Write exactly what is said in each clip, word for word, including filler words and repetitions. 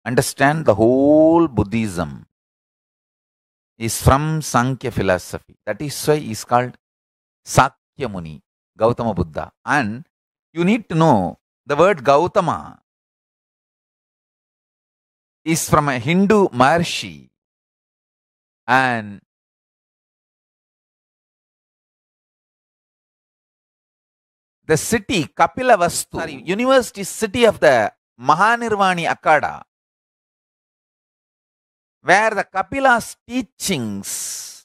understand the whole Buddhism is from Sankhya philosophy. That is why he is called Sakya Muni, Gautama Buddha. And you need to know the word Gautama is from a Hindu Maharshi, and the city Kapilavastu, sorry, university city of the Mahanirvani Akada, where the Kapila's teachings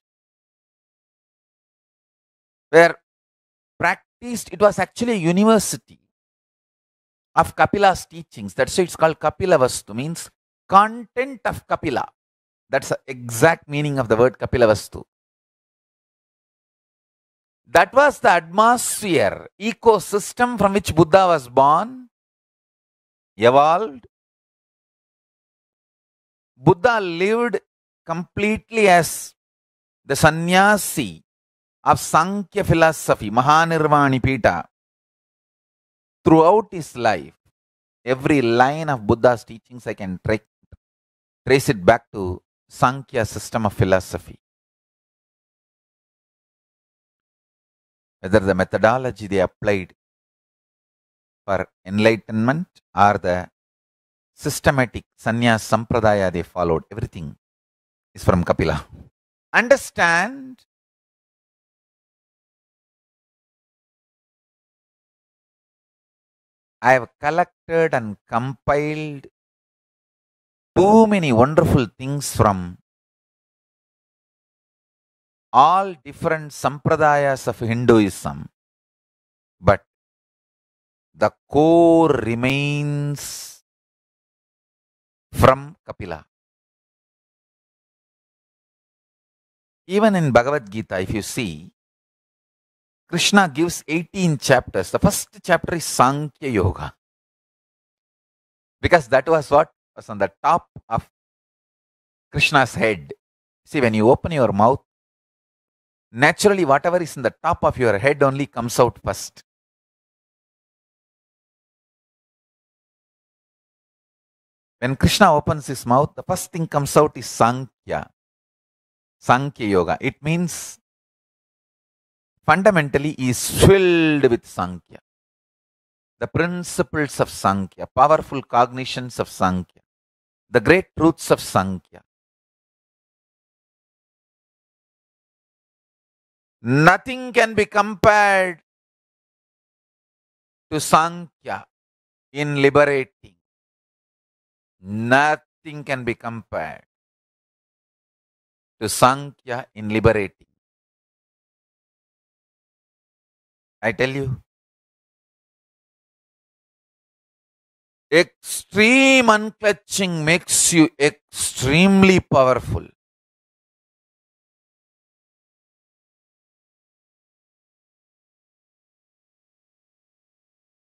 were practiced. It was actually a university of Kapila's teachings. That's why it's called Kapilavastu, means content of Kapila. That's the exact meaning of the word Kapilavastu. That was the atmosphere, ecosystem from which Buddha was born, evolved. Buddha lived completely as the sannyasi of Sankhya philosophy, Mahanirvani Pita. Throughout his life, every line of Buddha's teachings, I can tra trace it back to Sankhya system of philosophy. Whether the methodology they applied for enlightenment or the systematic sannyas sampradaya they followed, everything is from Kapila. Understand I have collected and compiled too many wonderful things from all different sampradayas of Hinduism, but the core remains from Kapila. Even in Bhagavad Gita, if you see, Krishna gives eighteen chapters. The first chapter is Sankhya Yoga, because that was what was on the top of Krishna's head. See, when you open your mouth, naturally whatever is in the top of your head only comes out first. When Krishna opens his mouth, the first thing comes out is Sankhya. Sankhya Yoga. It means fundamentally he is filled with Sankhya. The principles of Sankhya, powerful cognitions of Sankhya, the great truths of Sankhya. Nothing can be compared to Sankhya in liberating. Nothing can be compared to Sankhya in liberating. I tell you, extreme unclutching makes you extremely powerful.